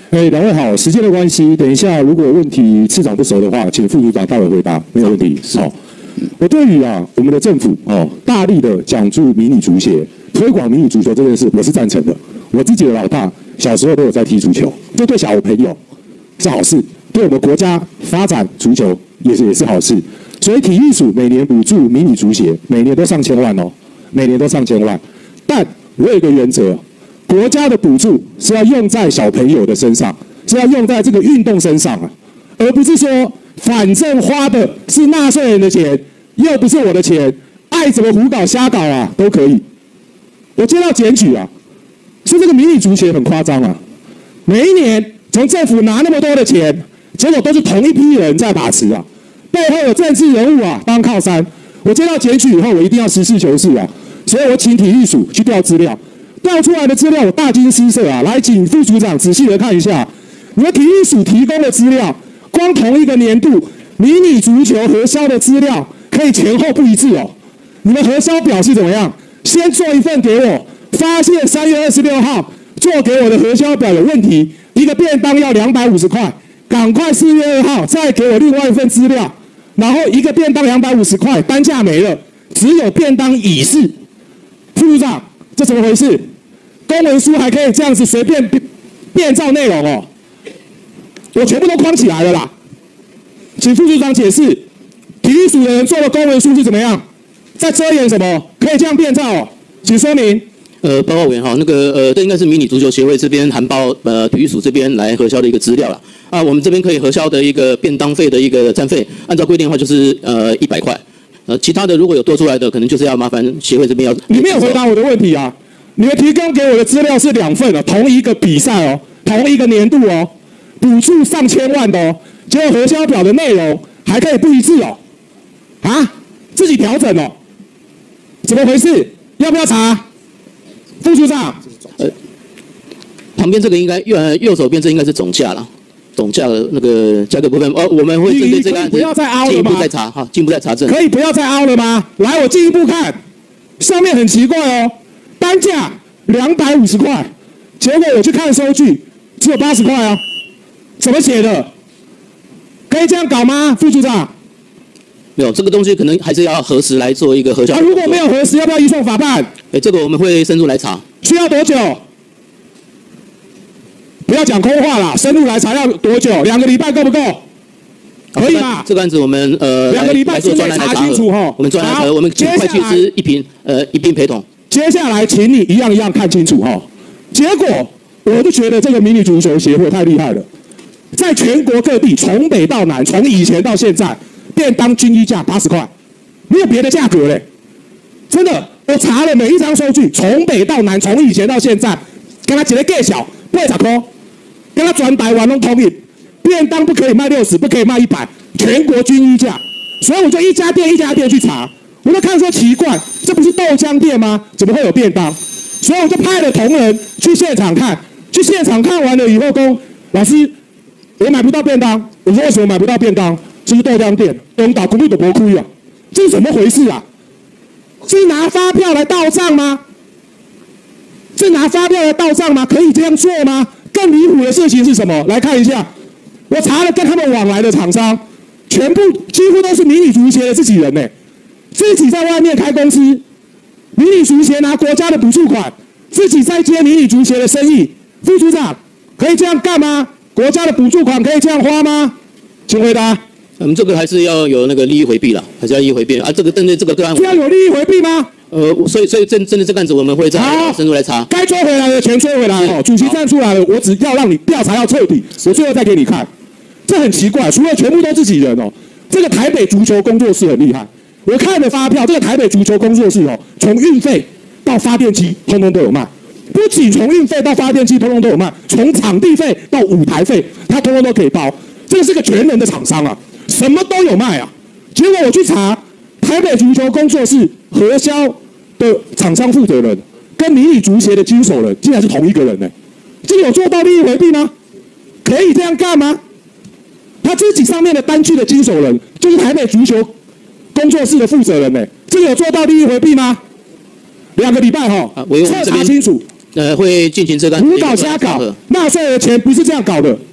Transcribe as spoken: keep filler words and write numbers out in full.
哎，两位好，时间的关系，等一下如果问题市长不熟的话，请副组长代为回答，没有问题。好，我对于啊我们的政府哦大力的讲助迷你足协，推广迷你足球这件事，我是赞成的。我自己的老大小时候都有在踢足球，这对小朋友是好事，对我们国家发展足球也是也是好事。所以体育署每年补助迷你足协，每年都上千万哦，每年都上千万。但我有一个原则。国家的补助是要用在小朋友的身上，是要用在这个运动身上啊，而不是说反正花的是纳税人的钱，又不是我的钱，爱怎么胡搞瞎搞啊都可以。我接到检举啊，说这个迷你足协很夸张啊，每一年从政府拿那么多的钱，结果都是同一批人在把持啊，背后有政治人物啊当靠山。我接到检举以后，我一定要实事求是啊，所以我请体育署去调资料。调出来的资料我大惊失色啊！来，请副组长仔细的看一下，你们体育署提供的资料，光同一个年度迷你足球核销的资料可以前后不一致哦。你们核销表是怎么样？先做一份给我，发现三月二十六号做给我的核销表有问题，一个便当要两百五十块，赶快四月二号再给我另外一份资料，然后一个便当两百五十块，单价没了，只有便当乙式。副组长，这怎么回事？公文书还可以这样子随便变变造内容哦，我全部都框起来了啦，请副组长解释，体育署的人做的公文书是怎么样，在遮掩什么？可以这样变造哦，请说明。 呃，报告委员哈，那个呃，这应该是迷你足球协会这边函报呃体育署这边来核销的一个资料了啊，我们这边可以核销的一个便当费的一个占费，按照规定的话就是呃一百块，呃，其他的如果有多出来的，可能就是要麻烦协会这边要。 你没有回答我的问题啊。你们提供给我的资料是两份哦，同一个比赛哦，同一个年度哦，补助上千万的哦，结果核销表的内容还可以不一致哦，啊，自己调整哦，怎么回事？要不要查？副组长， 呃，旁边这个应该右右手边这应该是总价了，总价的那个价格部分，哦，我们会针对这个案子进一步再查哈，进一步再查证。 可以不要再凹了吗？来，我进一步看，上面很奇怪哦。单价两百五十块，结果我去看收据，只有八十块啊！怎么写的？可以这样搞吗，副组长？ 没有，这个东西可能还是要核实来做一个核销。 啊，如果没有核实，要不要移送法办？ 哎，这个我们会深入来查。 需要多久？不要讲空话啦，深入来查要多久？两个礼拜够不够？可以吧？ 这个案子我们呃两个礼拜之内查清楚哈。 我们专案核，我们请会计师一并呃一并陪同。 接下来，请你一样一样看清楚哈。结果，我就觉得这个迷你足球协会太厉害了，在全国各地，从北到南，从以前到现在，便当均一价八十块，没有别的价格嘞。真的，我查了每一张收据，从北到南，从以前到现在，跟他一个介绍八十块，跟他全台湾都统一，便当不可以卖六十，不可以卖一百，全国均一价。所以我就一家店一家店去查。我就看说奇怪，这不是豆浆店吗？怎么会有便当？所以我就派了同仁去现场看，去现场看完了以后，说老师，我买不到便当。我说为什么买不到便当？这是豆浆店，我们打公路的博亏啊，这是怎么回事啊？是拿发票来到账吗？是拿发票来到账吗？可以这样做吗？更离谱的事情是什么？来看一下，我查了跟他们往来的厂商，全部几乎都是迷你足协的自己人呢、欸。自己在外面开公司，迷你足协拿国家的补助款，自己在接迷你足协的生意。副组长，可以这样干吗？国家的补助款可以这样花吗？请回答。 我们这个还是要有那个利益回避了，还是要利益回避啊？这个针对这个个案， 需要有利益回避吗？ 呃，所以所以针针对这个案子，我们会再深入来查。 该追回来的钱追回来哦。主席站出来了，我只要让你调查要彻底，我最后再给你看。这很奇怪，除了全部都自己人哦，这个台北足球工作室很厉害。我看的发票，这个台北足球工作室哦，从运费到发电机，通通都有卖。不仅从运费到发电机，通通都有卖，从场地费到舞台费，它通通都可以包。这个是个全能的厂商啊，什么都有卖啊。结果我去查，台北足球工作室核销的厂商负责人跟迷你足协的经手人，竟然是同一个人呢、欸。这个有做到利益回避吗？可以这样干吗？他自己上面的单据的经手人就是台北足球工作室的负责人呢、欸，这个有做到利益回避吗？两个礼拜哈，彻查清楚。 呃会进行这个胡搞瞎搞，纳税的钱不是这样搞的。